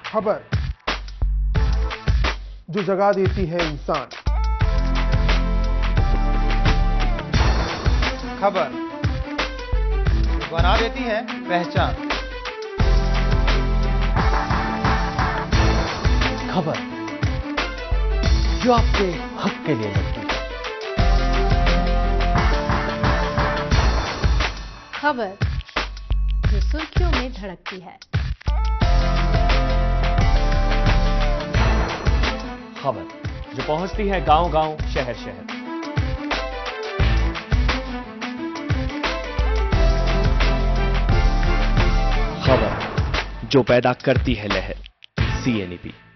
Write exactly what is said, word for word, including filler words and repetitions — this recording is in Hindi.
खबर जो जगा देती है इंसान। खबर जो बना देती है पहचान। खबर जो आपके हक के लिए लड़ती है। खबर जो सुर्खियों में धड़कती है। खबर जो पहुंचती है गांव-गांव, शहर-शहर। खबर जो पैदा करती है लहर। C N E B.